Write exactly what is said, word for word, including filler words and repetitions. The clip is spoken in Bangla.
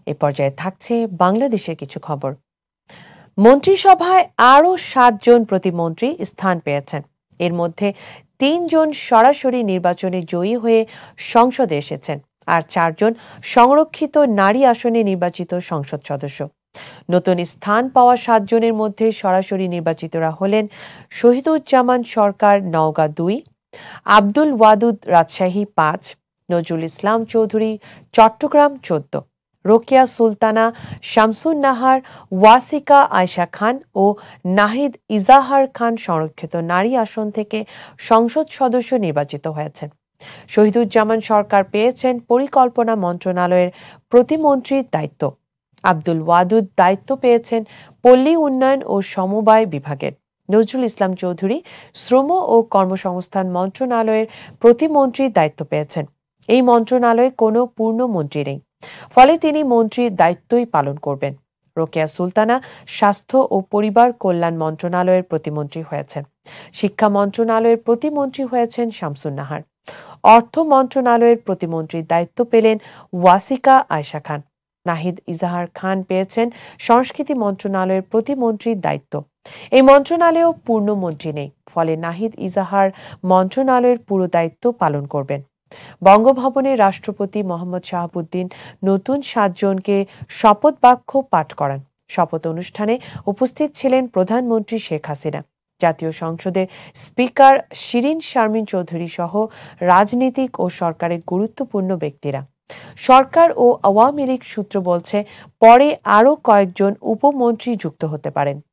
এ পর্যায়ে থাকছে বাংলাদেশের কিছু খবর। মন্ত্রিসভায় আরও সাতজন প্রতিমন্ত্রী স্থান পেয়েছেন। এর মধ্যে তিনজন সরাসরি নির্বাচনে জয়ী হয়ে সংসদে এসেছেন, আর চারজন সংরক্ষিত নারী আসনে নির্বাচিত সংসদ সদস্য। নতুন স্থান পাওয়া সাতজনের মধ্যে সরাসরি নির্বাচিতরা হলেন শহীদুজ্জামান সরকার নওগাঁ দুই, আব্দুল ওয়াদুদ রাজশাহী পাঁচ, নজরুল ইসলাম চৌধুরী চট্টগ্রাম চোদ্দ, রোকেয়া সুলতানা শামসুন নাহার ওয়াসিকা আয়শা খান ও নাহিদ ইজাহার খান সংরক্ষিত নারী আসন থেকে সংসদ সদস্য নির্বাচিত হয়েছেন। শহীদুজ্জামান সরকার পেয়েছেন পরিকল্পনা মন্ত্রণালয়ের প্রতিমন্ত্রীর দায়িত্ব। আব্দুল ওয়াদুদ দায়িত্ব পেয়েছেন পল্লী উন্নয়ন ও সমবায় বিভাগের। নজরুল ইসলাম চৌধুরী শ্রম ও কর্মসংস্থান মন্ত্রণালয়ের প্রতিমন্ত্রীর দায়িত্ব পেয়েছেন। এই মন্ত্রণালয়ে কোনো পূর্ণ মন্ত্রী নেই, ফলে তিনি মন্ত্রীর দায়িত্বই পালন করবেন। রোকেয়া সুলতানা স্বাস্থ্য ও পরিবার কল্যাণ মন্ত্রণালয়ের প্রতিমন্ত্রী হয়েছেন। শিক্ষা মন্ত্রণালয়ের প্রতিমন্ত্রী হয়েছেন শামসুন নাহার। অর্থ মন্ত্রণালয়ের প্রতিমন্ত্রীর দায়িত্ব পেলেন ওয়াসিকা আয়শা খান। নাহিদ ইজাহার খান পেয়েছেন সংস্কৃতি মন্ত্রণালয়ের প্রতিমন্ত্রীর দায়িত্ব। এই মন্ত্রণালয়েও পূর্ণ মন্ত্রী নেই, ফলে নাহিদ ইজাহার মন্ত্রণালয়ের পুরো দায়িত্ব পালন করবেন। বঙ্গভবনের রাষ্ট্রপতি মোহাম্মদ শাহাবুদ্দিন নতুন সাতজনকে শপথ বাক্য পাঠ করান। শপথ অনুষ্ঠানে উপস্থিত ছিলেন প্রধানমন্ত্রী শেখ হাসিনা, জাতীয় সংসদের স্পিকার শিরিন শারমিন চৌধুরী সহ রাজনীতিক ও সরকারের গুরুত্বপূর্ণ ব্যক্তিরা। সরকার ও আওয়ামী লীগ সূত্র বলছে, পরে আরও কয়েকজন উপমন্ত্রী যুক্ত হতে পারেন।